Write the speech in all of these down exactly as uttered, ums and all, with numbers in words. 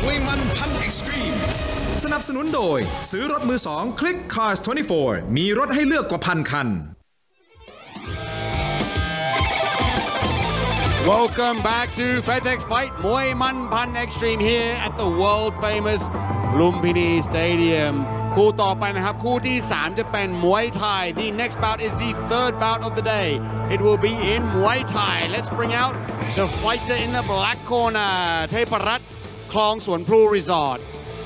มวยมันพันเอ็กซ์ตรีมสนับสนุนโดยซื้อรถมือสองคลิก Cars ยี่สิบสี่มีรถให้เลือกกว่าพันคัน Welcome back to FedEx Fight Muay Man Pan Extreme here at the world famous Lumpini Stadium คู่ต่อไปนะครับคู่ที่สามจะเป็นมวยไทย The next bout is the third bout of the day. It will be in Muay Thai. Let's bring out the fighter in the black corner เทพรัตน์คลองสวนพลูรีสอร์ท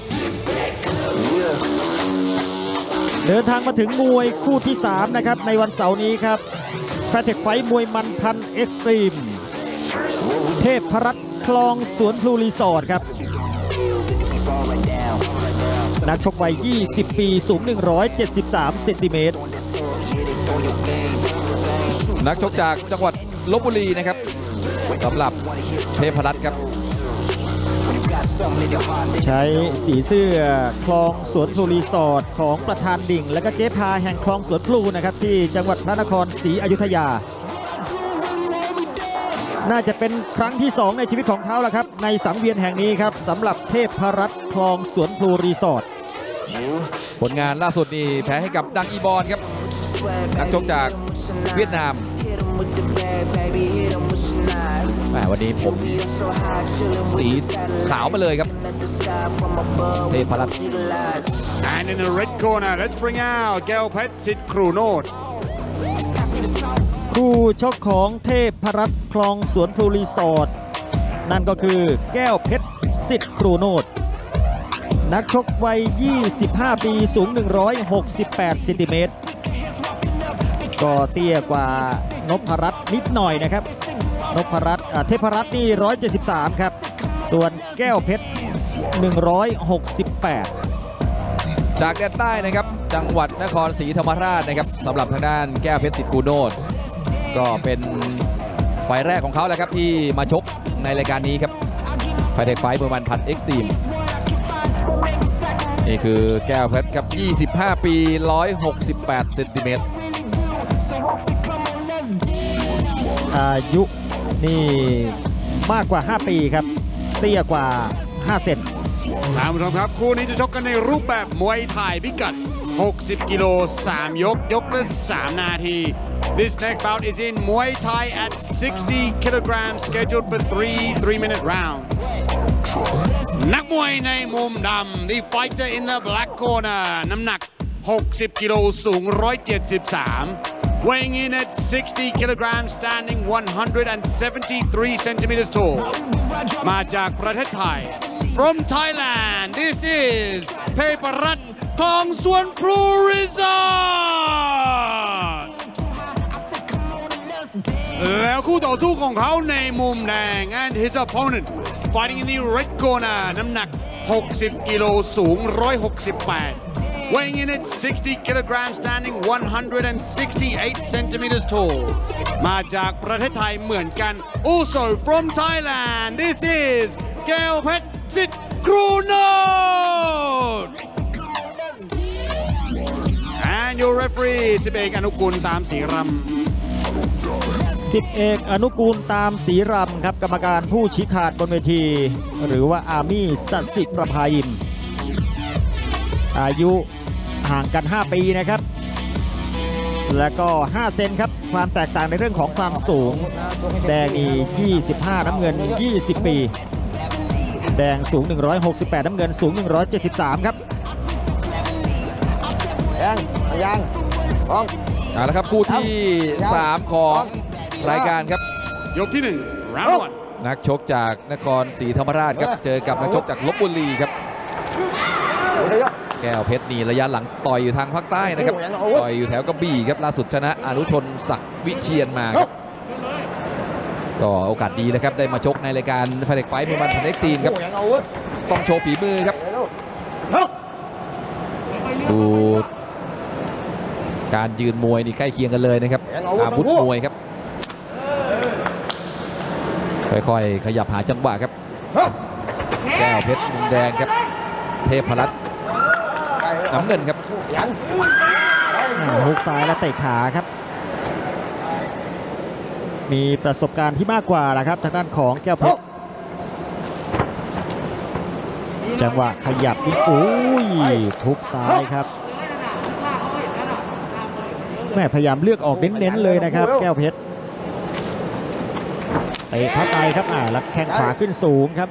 เดินทางมาถึงมวยคู่ที่สามนะครับในวันเสาร์นี้ครับ FedEx Fight มวยมันพันเอ็กซ์ตรีมเทพรัตน์คลองสวนพลูรีสอร์ทครับนักชกวัยยี่สิบปีสูงหนึ่งร้อยเจ็ดสิบสามเซนติเมตรนักชกจากจังหวัดลพบุรีนะครับสำหรับเทพรัตน์ครับใช้สีเสื้อคลองสวนพลูรีสอร์ทของประธานดิ่งและก็เจ๊พาแห่งคลองสวนพลูนะครับที่จังหวัดพระนครศรีอยุธยาน่าจะเป็นครั้งที่สองในชีวิตของเขาแล้วครับในสังเวียนแห่งนี้ครับสำหรับเทพรัตน์คลองสวนพลูรีสอร์ทผลงานล่าสุดนี่แพ้ให้กับดังอีบอนครับนักชกจากเวียดนามวันนี้ผมสีขาวมาเลยครับเทพรัตน์ And in the red corner let's bring out แก้วเพชรสิทธิ์ครูโนดคู่ชกของเทพรัตน์คลองสวนพลูรีสอร์ทนั่นก็คือแก้วเพชรสิทธิ์ครูโนดนักชกวัยยี่สิบห้าปีสูงหนึ่งร้อยหกสิบแปดเซนติเมตรก็เตี้ยกว่านพรัตน์นิดหน่อยนะครับนพรัตน์เทพรัตน์นี่หนึ่งร้อยเจ็ดสิบสามครับส่วนแก้วเพชรหนึ่งร้อยหกสิบแปดจากแดนใต้นะครับจังหวัดนครศรีธรรมราชนะครับสำหรับทางด้านแก้วเพชรสิทธิ์ครูโนดก็เป็นไฟแรกของเขาแหละครับที่มาชกในรายการนี้ครับFedEx Fight มวยมันพันเอ็กซ์ตรีมนี่คือแก้วเพชรครับยี่สิบห้าปีหนึ่งร้อยหกสิบแปดเซนติเมตรอายุนี่มากกว่าห้าปีครับเตี้ยกว่าห้าเซนท่านผู้ชมครับคู่นี้จะชกกันในรูปแบบมวยไทยพิกัดหกสิบกิโลสามยกยกละสามนาที This next bout is in Muay Thai at sixty kilograms scheduled for three three-minute rounds นักมวยในมุมดำ The fighter in the black corner น้ำหนักหกสิบกิโลสูงหนึ่งร้อยเจ็ดสิบสาม weighing in at sixty kilograms standing one hundred seventy-three centimeters tall มาจากประเทศไทย from Thailand this is เทพรัตน์คลองสวนพลูรีสอร์ทแล้วคู่ต่อสู้ของเขาในมุมแดง and his opponent fighting in the red corner น้ำหนักหกสิบกิโลสูงหนึ่งร้อยหกสิบแปด weighing in at sixty kilograms standing one hundred sixty-eight centimeters tall มาจากประเทศไทยเหมือนกัน also from Thailand this is แก้วเพชรสิทธิ์ครูโนด and your referee สิบเอกอนุกูลตามสีรำสิบเอกอนุกูลตามสีรำครับกรรมการผู้ชี้ขาดบนเวทีหรือว่าอาร์มี่สัสิประภายิมอายุห่างกันห้าปีนะครับแล้วก็ห้าเซนครับความแตกต่างในเรื่องของความสูงแดงนี่ยี่สิบห้าน้ำเงินยี่สิบปีแดงสูงหนึ่งร้อยหกสิบแปดน้ำเงินสูงหนึ่งร้อยเจ็ดสิบสามครับยังยังพร้อมเอาละครับคู่ที่สามของรายการครับยกที่หนึ่ง round one นักชกจากนครศรีธรรมราชครับเจอกับนักชกจากลพบุรีครับแก้วเพชรนี่ระยะหลังต่อยอยู่ทางภาคใต้นะครับต่อยอยู่แถวกระบี่ครับล่าสุดชนะอนุชนศักดิ์วิเชียนมาครับก็โอกาสดีนะครับได้มาชกในรายการFedEx Fightมวยมันพันเอ็กซ์ตรีมครับต้องโชว์ฝีมือครับดูการยืนมวยนี่ใกล้เคียงกันเลยนะครับอาวุธมวยครับค่อยๆขยับหาจังหวะครับแก้วเพชรมุมแดงครับเทพรัตน์น้ำเงินครับฮุกซ้ายและเตะขาครับมีประสบการณ์ที่มากกว่าแหละครับทางด้านของแก้วเพชรจังหวะขยับนี่โอ้ยทุบซ้ายครับแม่พยายามเลือกออกเน้นๆเลยนะครับแก้วเพชรเตะพับในครับอ่าแล้วแข้งขวาขึ้นสูงครับ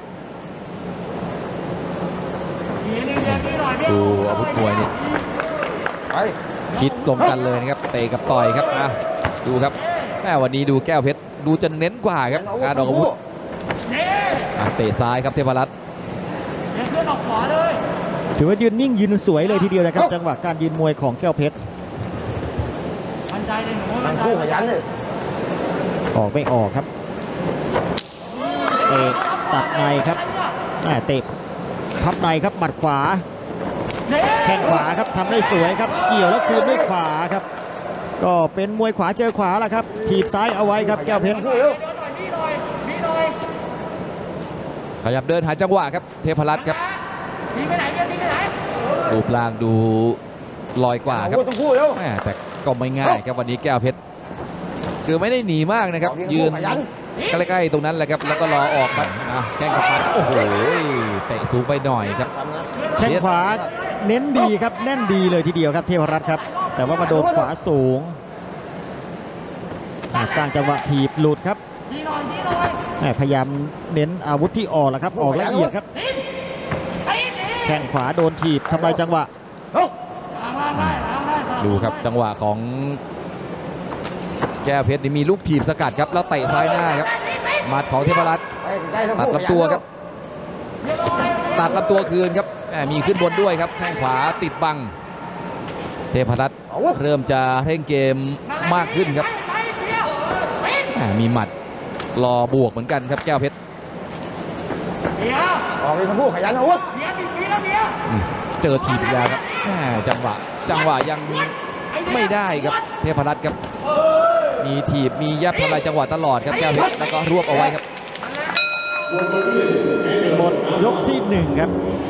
ดูอาวุธมวยนี่คิดตรงกันเลยนะครับเตะกับต่อยครับอ่ะดูครับแม่วันนี้ดูแก้วเพชรดูจะเน้นกว่าครับการออกอาวุธเตะซ้ายครับเทพรัตน์ถือว่ายืนนิ่งยืนสวยเลยทีเดียวนะครับจังหวะการยืนมวยของแก้วเพชรทั้งคู่ขยันเลยออกไม่ออกครับเตะตัดในครับเตะพับในครับหมัดขวาแข้งขวาครับทำได้สวยครับเกี่ยวแล้วคืนด้วยขวาครับก็เป็นมวยขวาเจอขวาแล้วครับถีบซ้ายเอาไว้ครับแก้วเพชรขยับเดินหาจังหวะครับเทพรัตน์ครับรูปร่างดูลอยกว่าครับแต่ก็ไม่ง่ายครับวันนี้แก้วเพชรคือไม่ได้หนีมากนะครับยืนใกล้ๆตรงนั้นแหละครับแล้วก็รอออกครับแข้งกับมันโอ้โหเตะสูงไปหน่อยครับแข้งขวาเน้นดีครับแน่นดีเลยทีเดียวครับเทพรัตน์ครับแต่ว่ามาโดนขวาสูงสร้างจังหวะถีบหลุดครับพยายามเน้นอาวุธที่ออกแล้วครับออกละเอียดครับแข้งขวาโดนถีบทำลายจังหวะดูครับจังหวะของแก้วเพชรนี่มีลูกถีบสกัดครับแล้วเตะซ้ายหน้าครับหมัดของเทพรัตน์ตัดลำตัวครับตัดลำตัวคืนครับมีขึ้นบนด้วยครับแข้งขวาติดบังเทพรัตน์เริ่มจะเร่งเกมมากขึ้นครับมีหมัดรอบวกเหมือนกันครับแก้วเพชรออกเป็นผู้ขยันอาวุธเจอทีบอีกแล้วครับจังหวะจังหวะยังไม่ได้ครับเทพรัตน์ครับมีถีบมียับทำลายจังหวะตลอดครับแก้วเพชรแล้วก็รวบเอาไว้ครับหมดยกที่หนึ่งครับ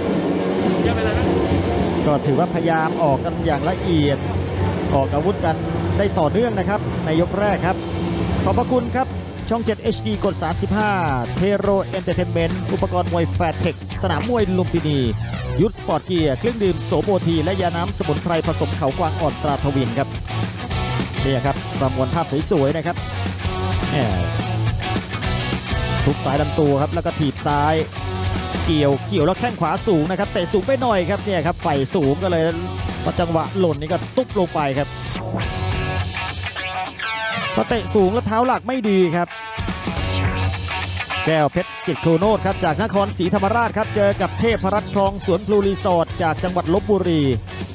ก็ถือว่าพยายามออกกันอย่างละเอียดออกอาวุธกันได้ต่อเนื่องนะครับในยกแรกครับขอบพระคุณครับช่องเจ็ด เอช ดี กดสามสิบห้าเทโรเอนเตอร์เทนเมนต์อุปกรณ์มวยแฟร์เทคสนามมวยลุมพินียุทธสปอร์ตเกียร์เครื่องดื่มโสโบทีและยาน้ำสมุนไพรผสมเขากวางอ่อนตราทวินครับนี่ครับประมวลภาพสวยๆนะครับทุบสายลำตัวครับแล้วก็ถีบซ้ายเกี่ยวเกี่ยวแล้วแข้งขวาสูงนะครับเตะสูงไปหน่อยครับเนี่ยครับไฟสูงก็เลยพอจังหวะหล่นนี่ก็ตุ๊บลงไปครับพอเตะสูงแล้วเท้าหลักไม่ดีครับแก้วเพชรสิทธิ์โคโนดครับจากนครศรีธรรมราชครับเจอกับเทพรัตน์คลองสวนพลูรีสอร์ทจากจังหวัดลพบุรี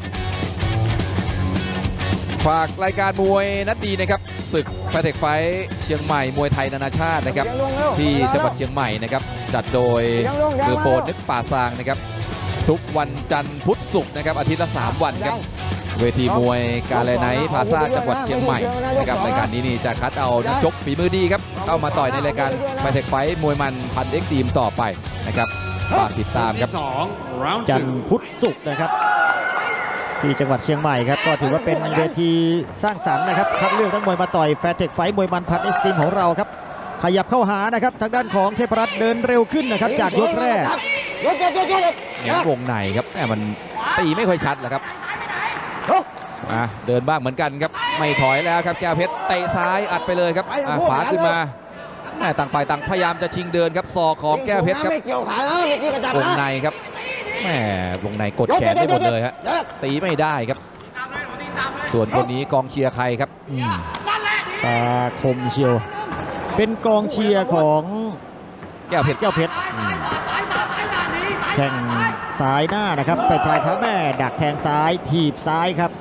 ฝากรายการมวยนัดดีนะครับศึกแฟร์เทคไฟท์เชียงใหม่มวยไทยนานาชาตินะครับที่จังหวัดเชียงใหม่นะครับจัดโดยคือโปรดนึกป่าซางนะครับทุกวันจันทร์พุธศุกร์นะครับอาทิตย์ละสามวันครับเวทีมวยกาเลไนท์พาซาจังหวัดเชียงใหม่นะครับรายการนี้นี่จะคัดเอานักชกฝีมือดีครับเข้ามาต่อยในรายการแฟร์เทคไฟท์มวยมันพันเอ็กซ์ตรีมต่อไปนะครับฝากติดตามครับจันทร์พุธศุกร์นะครับที่จังหวัดเชียงใหม่ครับก็ถือว่าเป็นเวทีสร้างสรรค์นะครับคัดเลือกนักมวยมาต่อยแฟร์เทคไฟท์มวยมันพันเอ็กซ์ตรีมของเราครับขยับเข้าหานะครับทางด้านของเทพรัตน์เดินเร็วขึ้นนะครับจากยกแรกเนี่ยวงในครับแหมมันตีไม่ค่อยชัดแหละครับเดินบ้างเหมือนกันครับไม่ถอยแล้วครับแก้วเพชรเตะซ้ายอัดไปเลยครับขวาขึ้นมาต่างฝ่ายต่างพยายามจะชิงเดินครับศอกของแก้วเพชรครับวงในครับแหมวงในกดแขนได้หมดเลยฮะตีไม่ได้ครับส่วนคนนี้กองเชียร์ใครครับตาคมเชียวเป็นกองเชียร์ของแก้วเพชรแก้วเพชรแข่งซ้ายหน้านะครับไปปลายเท้าแม่ดักแทงซ้ายถีบซ้ายครับ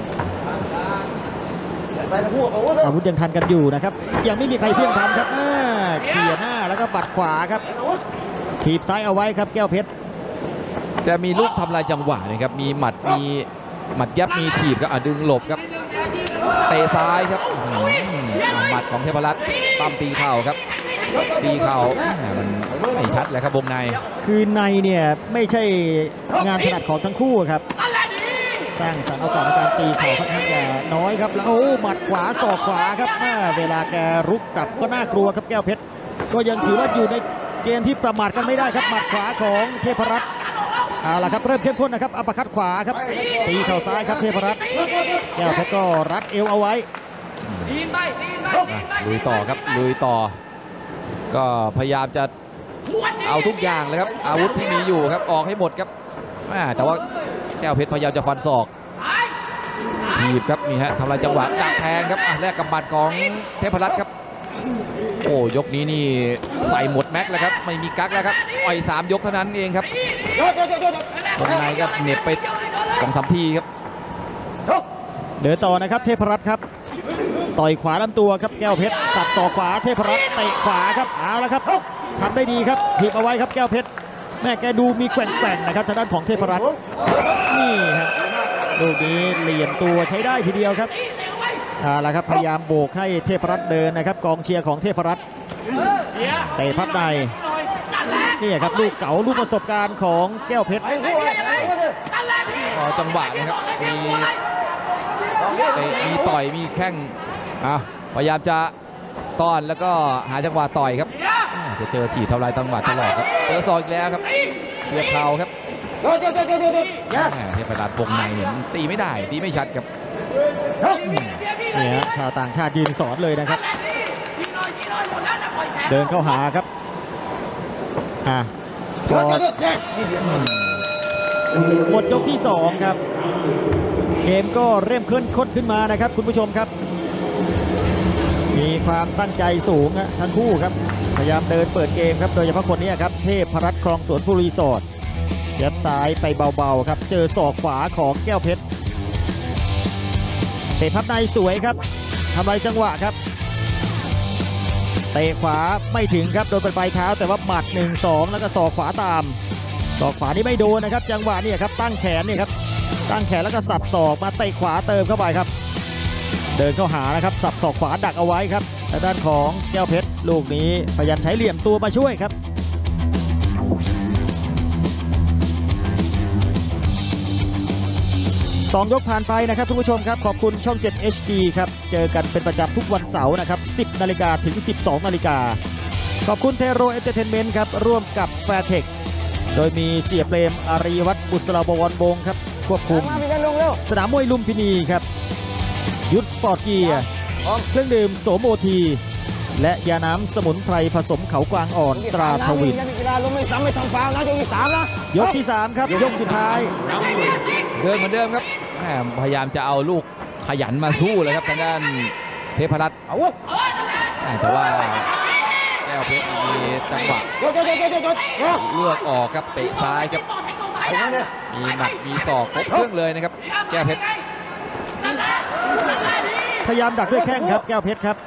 อาวุธยังทันกันอยู่นะครับยังไม่มีใครเพี้ยงทำครับเขี่ยหน้าแล้วก็ปัดขวาครับถีบซ้ายเอาไว้ครับแก้วเพชรจะมีลูกทำลายจังหวะนะครับมีหมัดมีหมัดยับมีถีบครับดึงหลบครับเตะซ้ายครับหมัดของเทพรัตน์ตั้มตีเข่าครับตีเข่ามันไม่ชัดเลยครับวงในคือในเนี่ยไม่ใช่งานถนัดของทั้งคู่ครับสร้างสรรค์โอกาสในการตีเข่าค่อนข้างจะน้อยครับแล้วโอ้หมัดขวาศอกขวาครับเวลาแกรุกกลับก็น่ากลัวครับแก้วเพชรก็ยังถือว่าอยู่ในเกณฑ์ที่ประมาทกันไม่ได้ครับหมัดขวาของเทพรัตน์เอาละครับเริ่มเข้มข้นนะครับอัปคัดขวาครับตีเข่าซ้ายครับเทพรัตน์แก้วเพชรก็รัดเอวเอาไว้ลุยต่อครับลุยต่อก็พยายามจะเอาทุกอย่างเลยครับอาวุธที่มีอยู่ครับออกให้หมดครับแต่ว่าแก้วเพชรพยายามจะฟันศอกทีบครับนี่ฮะทำลายจังหวะดักแทงครับแลกกับหมัดของเทพรัตน์ครับโอ้ยกนี้นี่ใส่หมดแม็กแล้วครับไม่มีกั๊กแล้วครับอ่อยสามยกเท่านั้นเองครับตรงในก็เหน็บไปสองสามทีครับเดินต่อนะครับเทพรัตน์ครับต่อยขวาลำตัวครับแก้วเพชรสับศอกขวาเทพรัตน์เตะขวาครับเอาละครับทำได้ดีครับถีบเอาไว้ครับแก้วเพชรแม่แกดูมีแกว่งๆนะครับทางด้านของเทพรัตน์นี่ครับลูกนี้เหลี่ยมตัวใช้ได้ทีเดียวครับเอาละครับพยายามโบกให้เทพรัตน์เดินนะครับกองเชียร์ของเทพรัตน์เตะพับในนี่ครับลูกเก๋าลูกประสบการณ์ของแก้วเพชรจังหวะนะครับมีมีต่อยมีแข้งอ่ะพยายามจะต้อนแล้วก็หาจังหวะต่อยครับจะเจอถีบทำลายจังหวะตลอดครับเจอซอยอีกแล้วครับเสียบเข่าครับเทพรัตน์วงในเนี่ยตีไม่ได้ตีไม่ชัดครับเนี่ยชาวต่างชาติยืนสอนเลยนะครับเดินเข้าหาครับอ่ะหมดยกที่สองครับเกมก็เริ่มขึ้นข้นขึ้นมานะครับคุณผู้ชมครับมีความตั้งใจสูงนะทั้งคู่ครับพยายามเดินเปิดเกมครับโดยเฉพาะคนนี้ครับเทพรัตน์คลองสวนภูรีสอร์ทยับซ้ายไปเบาๆครับเจอศอกขวาของแก้วเพชรเตะพับในสวยครับทำลายจังหวะครับเตะขวาไม่ถึงครับโดนเป็นปลายเท้าแต่ว่าหมัดหนึ่งสองแล้วก็ศอกขวาตามศอกขวานี่ไม่โดนนะครับจังหวะนี่ครับตั้งแขนนี่ครับตั้งแขนแล้วก็สับศอกมาเตะขวาเติมเข้าไปครับเดินเข้าหานะครับสับศอกขวาดักเอาไว้ครับทางด้านของแก้วเพชรลูกนี้พยายามใช้เหลี่ยมตัวมาช่วยครับสองยกผ่านไปนะครับทุกผู้ชมครับขอบคุณช่อง เจ็ด เอช ดี ครับเจอกันเป็นประจำทุกวันเสาร์นะครับสิบนาฬิกาถึงสิบสองนาฬิกาขอบคุณเทโรเอนเตอร์เทนเมนต์ครับร่วมกับแฟร์เทคโดยมีเสียเปรมอารีวัฒน์บุษราบวรบงครับควบคุมสนามมวยลุมพินีครับยุทธสปอร์ตเกียร์เครื่องดื่มโสมโอทีและยาน้ำสมุนไพรผสมเขากวางอ่อนตราทวินยกที่สามครับยกสุดท้ายเดินเหมือนเดิมครับพยายามจะเอาลูกขยันมาสู้เลยครับทางด้านเทพรัตน์แต่ว่าแก้วเพชรมีจังหวะเลือกออกครับเตะซ้ายครับมีหมัดมีศอกครบเครื่องเลยนะครับแก้วเพชรพยายามดักด้วยแข้งครับแก้วเพชรครับ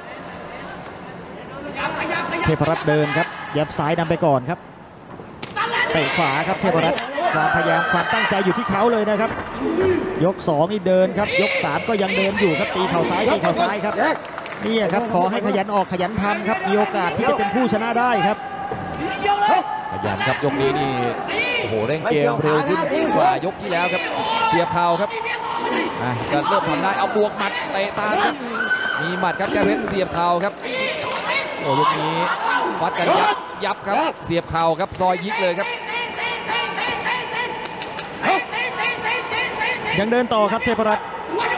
เทพรัตน์เดินครับยับซ้ายนำไปก่อนครับเตะขวาครับเทพรัตน์ความพยายามความตั้งใจอยู่ที่เขาเลยนะครับยกสองนี่เดินครับยกสามก็ยังเดินอยู่ครับตีเข่าซ้ายตีเข่าซ้ายครับนี่ครับขอให้ขยันออกขยันทำครับมีโอกาสที่จะเป็นผู้ชนะได้ครับขยันครับยกนี้นี่โอ้โหเร่งเกมเร็วขึ้นกว่ายกที่แล้วครับเสียบเข่าครับจะเริ่มทำได้เอาบวกหมัดเตะตามครับมีหมัดครับแก้วเพชรเสียบเข่าครับโอ้ลูกนี้ฟัดกันยับยับครับเสียบเข่าครับซอยยิกเลยครับยังเดินต่อครับเทพรัตน์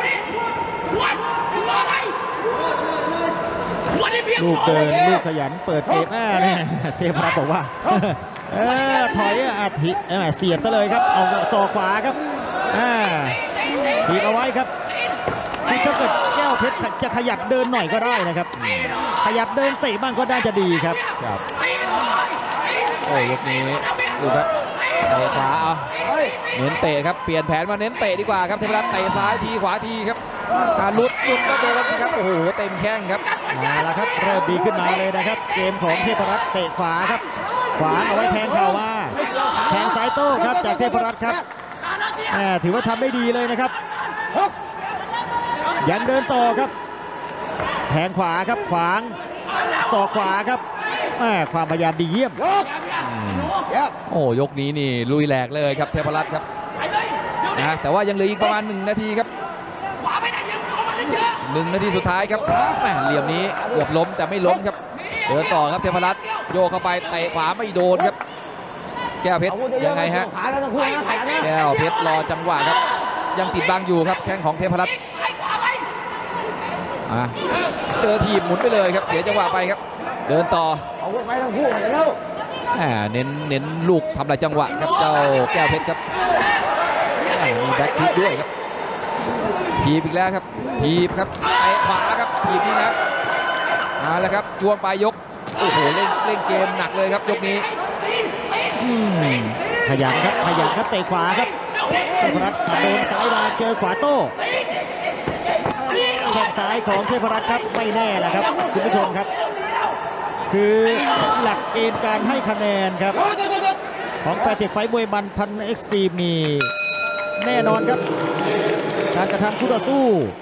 ลูกเดินลูกขยันเปิดเกมแม่เนี่ยเทพรัตน์บอกว่าเออถอยอาทิเสียบซะเลยครับเอาศอกขวาครับถีบเอาไว้ครับถ้าเกิดแก้วเพชรจะขยับเดินหน่อยก็ได้นะครับขยับเดินเตะบ้างก็น่าจะดีครับครับโอ้ยกนี้ดูครับเตะขวาเอาเน้นเตะครับเปลี่ยนแผนมาเน้นเตะดีกว่าครับเทพรัตน์เตะซ้ายทีขวาทีครับการลุดลุดก็โดนนะครับโอ้โหเต็มแข้งครับมาแล้วครับเริ่มดีขึ้นมาเลยนะครับเกมของเทพรัตน์เตะขวาครับขวาเอาไว้แทงเข่ามาแทงซ้ายโต้ครับจากเทพรัตน์ครับถือว่าทำได้ดีเลยนะครับยังเดินต่อครับแทงขวาครับขวางศอกขวาครับความพยายามดีเยี่ยมโอ้ยกนี้นี่ลุยแหลกเลยครับเทพรัตน์ครับนะแต่ว่ายังเหลืออีกประมาณหนึ่งนาทีครับหนึ่งนาทีสุดท้ายครับเหลี่ยมนี้เกือบล้มแต่ไม่ล้มครับเดินต่อครับเทพรัตน์โยกเข้าไปเตะขวาไม่โดนครับแก้วเพชรอาวุธเยยัอะงๆไงไม่ฮะเกี่ยวขาแล้วนะคู่นะขานะแก้วเพชรรอจังหวะครับยังติดบังอยู่ครับแข้งของเทพรัตน์อ่ะเจอทีบหมุนไปเลยครับเสียจังหวะไปครับเดินต่อเอาไปทั้งคู่ขยันเอาแหมเน้นเน้นลูกทำลายจังหวะครับเจ้าแก้วเพชรครับแหมมีแบ็คคิกด้วยครับทีบอีกแล้วครับทีบครับเตะขวาครับทีบนี่นะมาแล้วครับจวงปลายยกโอ้โหเล่นเล่นเกมหนักเลยครับยกนี้อืมขยันครับขยันครับเตะขวาครับเทพรัตน์โดนซ้ายมาเจอขวาโต้แข้งซ้ายของเทพรัตน์ครับไม่แน่แหละครับคุณผู้ชมครับ คือหลักเกณฑ์การให้คะแนนครับของแฟร์เทคไฟท์มวยมันพันเอ็กซ์ตรีมนี่แน่นอนครับการกระทำคู่ต่อสู้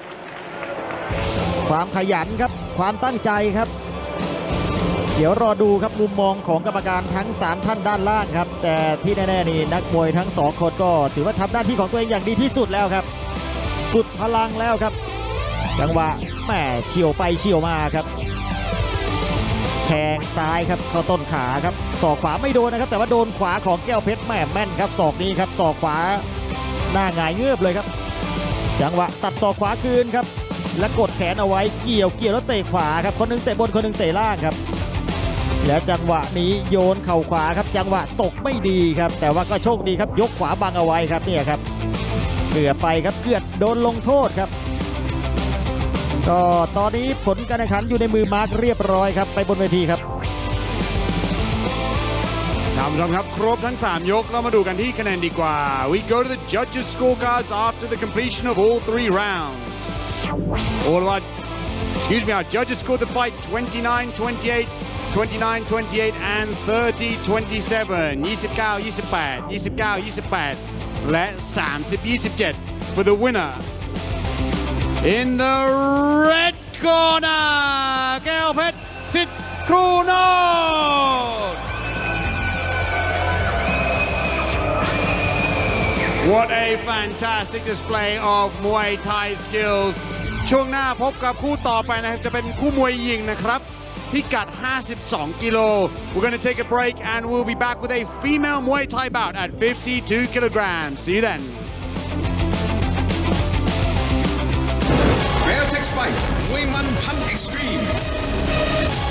ความขยันครับความตั้งใจครับเดี๋ยวรอดูครับมุมมองของกรรมการทั้งสามท่านด้านล่างครับแต่ที่แน่ๆนี่นักมวยทั้งสองคนก็ถือว่าทำหน้าที่ของตัวเองอย่างดีที่สุดแล้วครับสุดพลังแล้วครับจังหวะแหมเฉียวไปเฉียวมาครับแทงซ้ายครับเข้าต้นขาครับศอกขวาไม่โดนนะครับแต่ว่าโดนขวาของแก้วเพชรแหม่แม่นครับศอกนี้ครับศอกขวาหน้าหงายเงือบเลยครับจังหวะสับศอกขวาคืนครับและกดแขนเอาไว้เกี่ยวเกี่ยวแล้วเตะขวาครับคนหนึงเตะบนคนหนึงเตะล่างครับแล้วจังหวะนี้โยนเข่าขวาครับจังหวะตกไม่ดีครับแต่ว่าก็โชคดีครับยกขวาบังเอาไว้ครับเนี่ยครับเกือบไปครับเกือบโดนลงโทษครับก็ตอนนี้ผลการแข่งขันอยู่ในมือมาร์คเรียบร้อยครับไปบนเวทีครับท่านผู้ชมครับครบทั้งสามยกเรามาดูกันที่คะแนนดีกว่า We go to the judges scorecards after the completion of all three rounds. All of our, excuse me, our judges scored the fight twenty-nine twenty-eight, twenty-nine twenty-eight and thirty twenty-seven ยี่สิบเก้า ยี่สิบแปด ยี่สิบเก้า ยี่สิบแปด และ 30 ยี่สิบเจ็ด for the winner in the red corner แก้วเพชรสิทธิ์ครูโนดWhat a fantastic display of Muay Thai skills ช่วงหน้าพบกับคู่ต่อไปนะครับจะเป็นคู่มวยหญิงนะครับพิกัดห้าสิบสองกิโล We're going to take a break and we'll be back with a female Muay Thai bout at fifty-two kilograms. See you then. Fairtex Fight มวยมันพัน Extreme